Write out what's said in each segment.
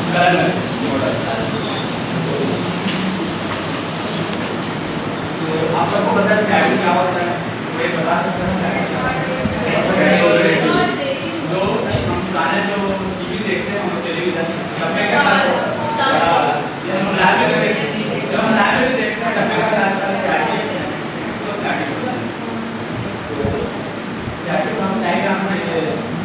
Current model. तो आप सबको पता है स्कैटरिंग क्या होता है? कोई बता सकता है स्कैटरिंग क्या होता है? जो हम गाने जो टीवी देखते हैं, हम टेलीविजन डब्बे के अंदर ये हम लैब में देखते हैं, जब हम लैब में देखते हैं डब्बे का क्या होता है? स्कैटरिंग, इसको स्कैटरिंग बोलते हैं। तो स्कैटरिंग हम डायग्राम में ये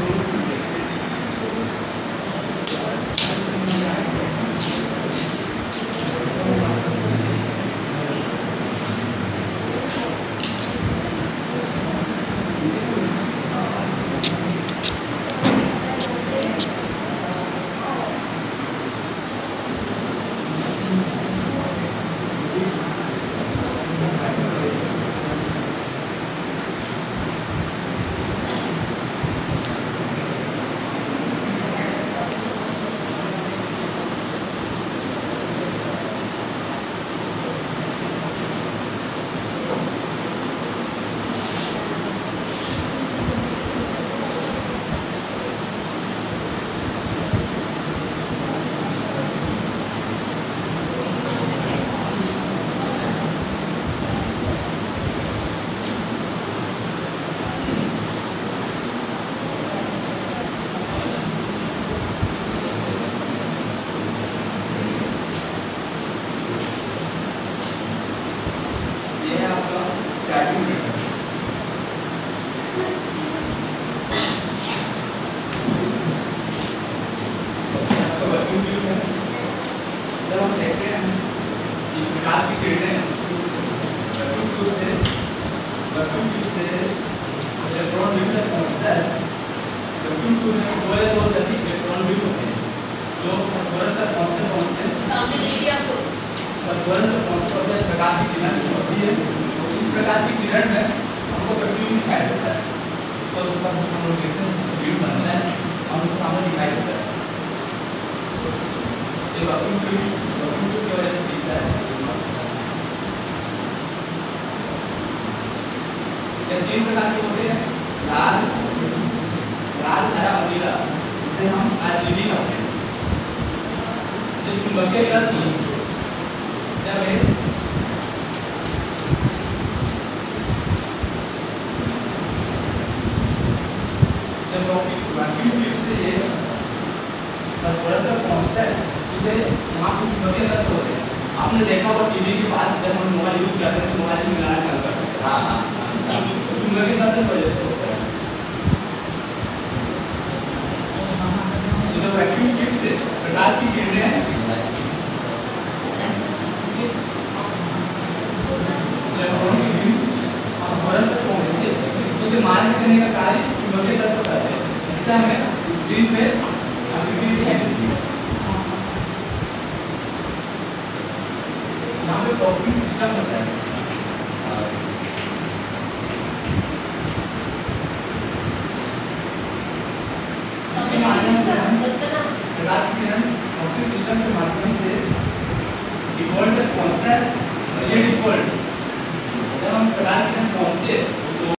तीन प्रकार के होते हैं, लाल, हरा और नीला, जिसे हम RGB कहते हैं। जो चुंबकीय तत्व जब वैक्यूम ट्यूब से ये फॉस्फोरस तक पहुंचता है, उसे वहाँ कुछ चुंबकीय तत्व होते हैं। आपने देखा होगा टीवी के पास जब हम मोबाइल यूज करते हैं तो मोबाइल में मिलाना चालू करते हैं। हाँ, चुंबकीय तत्व की वजह से होता है। तो जब वैक्यूम ट्यूब से प्रकाश की किरणें फॉस्फोरस तक पहुंचती है तो उसे मार्ग देने का कार्य चुंबकीय तत्व करते हैं। इससे हमें स्क्रीन पे आकृति दिखाई देती है। यहाँ पे फॉक्सिंग सिस्टम होता है। प्रकाश की किरण फॉक्सिंग सिस्टम के माध्यम से डिफॉल्ट तक पहुंचता है और ये डिफॉल्ट जब हम प्रकाश की किरण पहुंचती है